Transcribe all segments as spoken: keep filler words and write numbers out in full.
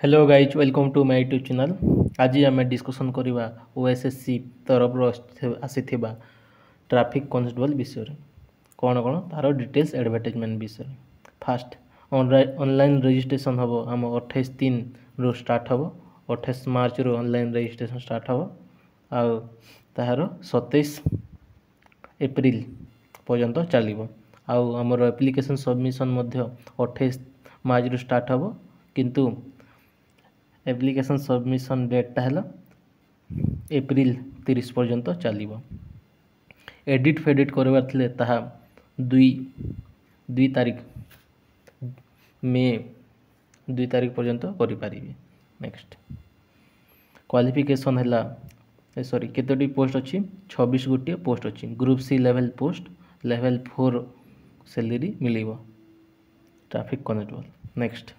Hello guys welcome to my YouTube channel. आज आम discussion करवा ओएसएससी तरफ आसी ट्रैफिक कांस्टेबल विषय कौन कौन तार डिटेल्स एडवर्टाइजमेंट विषय। फास्ट ऑनलाइन रजिस्ट्रेशन हम आम अठाईस तीन रु स्टार्ट हम अठाईस मार्च रु ऑनलाइन रजिस्ट्रेशन स्टार्ट हम आउ तार सतैश एप्रिल पर्यंत चलो आउ आमर एप्लिकेशन सबमिशन अठाईस मार्च रु स्टार्ट हम किंतु एप्लिकेशन सबमिशन डेटा है एप्रिल तीस पर्यंत चलो। एडिट फेडिट करवार थे ताहा दुई दुई तारीख मे दुई तारीख पर्यंत करें। नेक्स्ट क्वालिफिकेशन है सॉरी केतोटी पोस्ट अच्छी छब्बीस गोटे पोस्ट अच्छी group C level post level four salary मिल ट्रैफिक कांस्टेबल। नेक्स्ट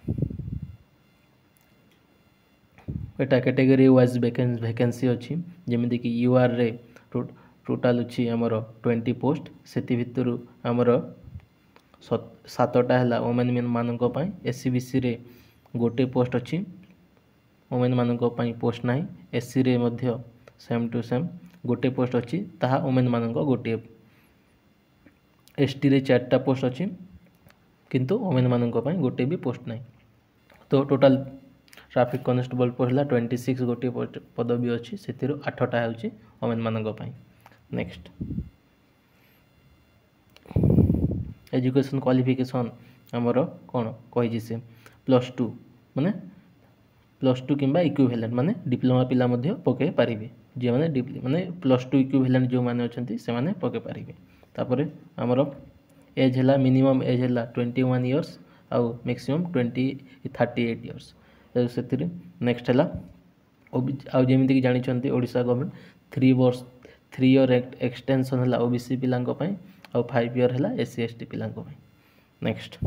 एटा कैटेगरी वाइज वैकेंसी अच्छी जमीक कि यूआर रे टोटाल अच्छी आमर ट्वेंटी पोस्ट से भितर आमर सातटा है वोमेन मान एससी बीसी रे गोटे पोस्ट अच्छी वोमेन मान पोस्ट ना एससी रे मध्य सेम टू सेम गोटे पोस्ट अच्छी ताहा वोमेन मान गोटे एसटी रे चार्टा पोस्ट अच्छी किंतु वोमेन मान गोटे भी पोस्ट ना। तो टोटाल ट्रैफिक कांस्टेबल पोस्ट है ट्वेंटी सिक्स गोटे पदवी अच्छी से आठटा हूँ वोमेन मान। नेक्स्ट एजुकेशन क्वालिफिकेशन आमर कौन कही से प्लस टू माने प्लस टू किंबा इक्विवेलेंट माने डिप्लोमा पिला मध्य पके पारिबे जे माने माने प्लस टू इक्विवेलेंट जो माने अछंती से माने पके पारिबे। तापरे आमर एज है मिनिमम एज है ट्वेंटी वन इयर्स आउ maximum twenty thirty eight years से। नेक्स्ट है आउ जमी कि जानी ओडिशा गवर्नमेंट थ्री वर्ष थ्री इयर एक्सटेंशन है ओबीसी पिला आउ फाइव इयर है एससी एसटी पिला। नेक्स्ट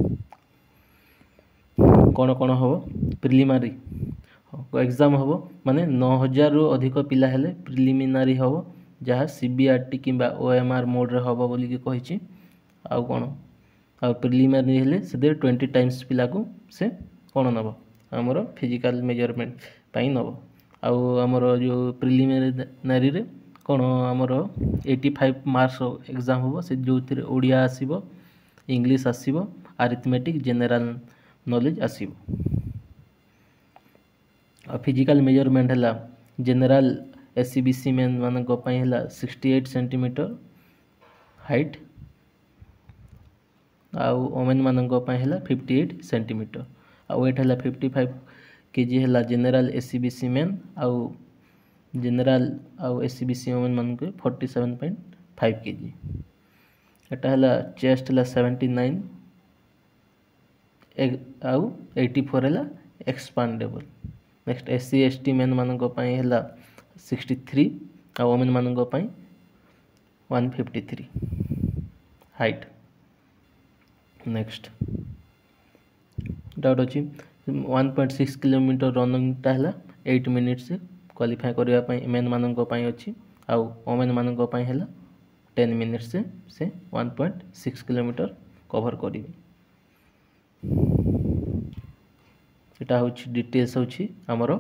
कौन कौन हम प्रिलिमिनारी एग्जाम हम माने नौ हजार रु अधिक पिला हेले प्रिलिमिनारी हम जहाँ सीबीआरटी किंबा ओएमआर मोड रे हम बोली कही आउ कौन आउ प्रिलिमिनारी हेले से ट्वेंटी टाइम्स पिला को से कौन नब आमर फिजिकल मेजरमेंट पाई नब आउ आमर जो प्रिलिमिनारी रे कौन आमर एटी फाइव मार्क्स एग्जाम हम से जो ओडिया आसीबो इंग्लिश आसीबो अरिथमेटिक जनरल नॉलेज आसीबो। फिजिकल मेजरमेंट है जनरल एससी बीसी मैन मान है सिक्सटी एट सेंटीमीटर हाइट आउ वोमेन मान है फिफ्टी एट सेंटीमीटर आउ वेट है फिफ्टी फाइव केजी है जनरल एससी बीसी मैन आउ जनरल आउ एससी बीसी वोमेन मान के forty seven point five KG एटा है चेस्ट है सेवेंटी नाइन आउ एटी फोर है expandable. Next SC ST man मान है सिक्सटी थ्री आ वोमेन मान one fifty three height. Next doubt अच्छी वन पॉइंट सिक्स किलोमीटर रनिंगटा है एट मिनिट से क्वालिफाई करने मेन मान अच्छी आउ वोमेन मान है टेन मिनिट से से one point six kilometre cover करेंगे। यहाँ हूँ डिटेल्स होमर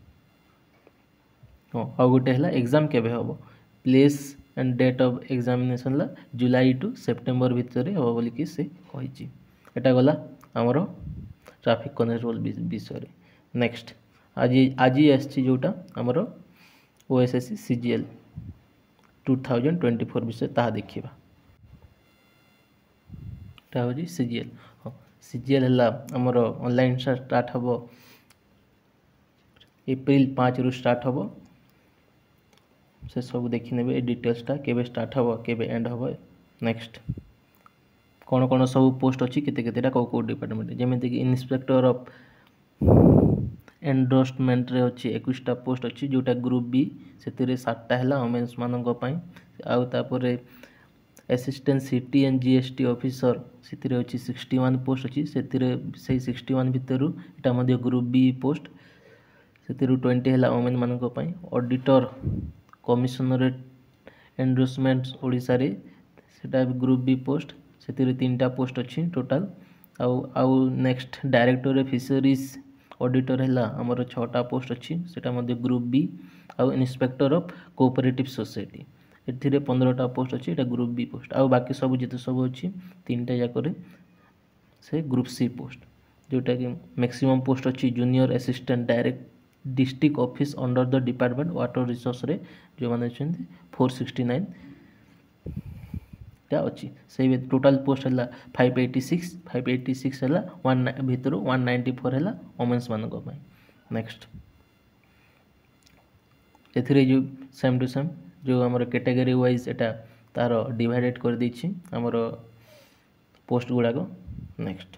हाँ आउ गोटे है एग्जाम केबे हम place and date of examination July to September भितर हम बोलिकी से कही एटा गला आमर ट्रैफिक कांस्टेबल विषय। नेक्स्ट आज आज आसी जोटा आमर OSSC CGL two thousand twenty four विषय ताहा देखिबा। एटा हो सीजीएल हाँ सीजीएल है आमर ऑनलाइन स्टार्ट हम एप्रिल पाँच रु स्टार्ट हम से सब देखने डिटेल्सटा केबे स्टार्ट हम केबे एंड हम। नेक्स्ट कौन कौन सब पोस्ट अच्छी केते केतेटा कौ कौ डिपार्टमेंट जमीक कि इन्स्पेक्टर ऑफ एंडोर्समेंट रे अच्छी इक्कीसटा पोस्ट अच्छी जोटा ग्रुप बी से सातटा है वोमेन्स मान आउ तापर assistant CT and GST officer से अच्छी सिक्सटी वन पोस्ट अच्छी से सिक्सटी वन भितर यहाँ ग्रुप बी पोस्ट से ट्वेंटी है वोमेन मान ऑडिटर कमिशनरेट एंडोर्समेंट ओडिशा रे सेटा ग्रुप बी पोस्ट से तीन टा पोस्ट अच्छी टोटाल आउ आउ नेक्स्ट डायरेक्टर फिशरीज ऑडिटर है आमर छटा पोस्ट अच्छी सेटा मध्य ग्रुप बी आउ इन्स्पेक्टर ऑफ कोऑपरेटिव सोसाइटी एथिरे पंद्रहटा पोस्ट अच्छी एटा ग्रुप बी पोस्ट आउ बाकी सब जिते सब अच्छी तीन टा जाकर से ग्रुप सी पोस्ट जोटा कि मैक्सिमम पोस्ट अच्छी junior assistant direct district office under the department water resource रे जो माने छथि फोर सिक्सटी नाइन टा अच्छी से टोटाल पोस्ट है five eighty six five eighty six है वन भितर वन नाइंटी फोर है वोमेन्स मान नेक्स्ट एथिरे जो सेम टू सेम जो आमर कैटेगरी वाइज एटा तार डिवाइडेड कर देछि आमर पोस्ट गुड़ाक नेक्स्ट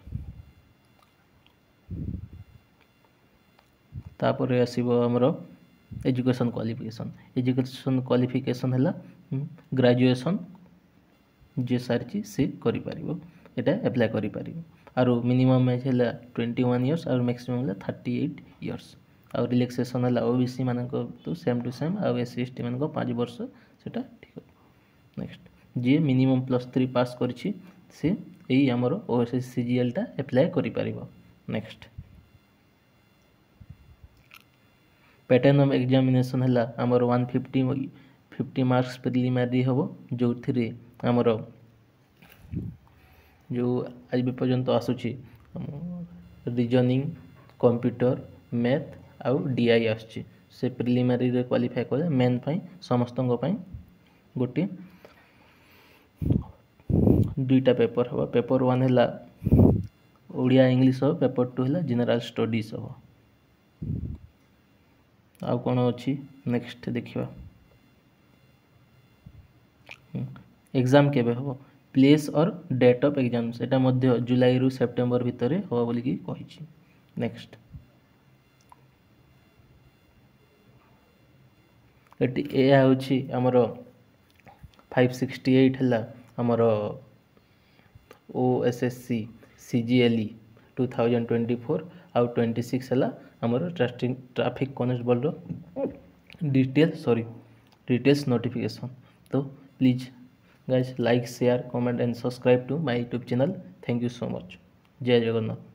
तापर आसीबो आमर एजुकेशन क्वालिफिकेशन एजुकेशन क्वालिफिकेशन है ग्रेजुएशन जे सारी से करि पारिबो एटा अप्लाई करि पारिबो आरो मिनिमम एज है ट्वेंटी वन इयर्स और मैक्सिमम है थर्टी एट इयर्स और रिलैक्सेशन है ओबीसी मान तो सेम टू सेम और एस सी एस टी मान पाँच वर्ष सेटा ठीक नेक्स्ट जी मिनिमम प्लस थ्री पास करिछि से यही आमर ओएसएस सीजीएल टा अप्लाई करि पारिबो नेक्स्ट पैटर्न ऑफ एग्जामिनेशन है आमर one fifty fifty marks preliminary हम जो थी आमर जो आज पर्यंत आसूची रीजनिंग कंप्यूटर मैथ आउ डीआई आसची से प्रिलिमिनरी रे क्वालिफाई करे मेन पाई समस्तंग पाई गोटे दुईटा पेपर हम पेपर वन है ओडिया इंग्लिश हम पेपर टू है जनरल स्टडीज हम आउ कौन अच्छी नेक्स्ट देखिए एग्जाम केबे हम प्लेस और डेट ऑफ एग्जाम सेटा मध्य जुलाई रु सेप्टेम्बर भितर हम बोलिकी कही नेक्स्ट यह हूँ आमर फाइव सिक्सटी एट है आमर O S S C C G L E two thousand twenty four आउ ट्वेंटी सिक्स है आमर traffic constable detail sorry details notification तो please guys like share comment and subscribe to my YouTube channel thank you so much जय जगन्नाथ।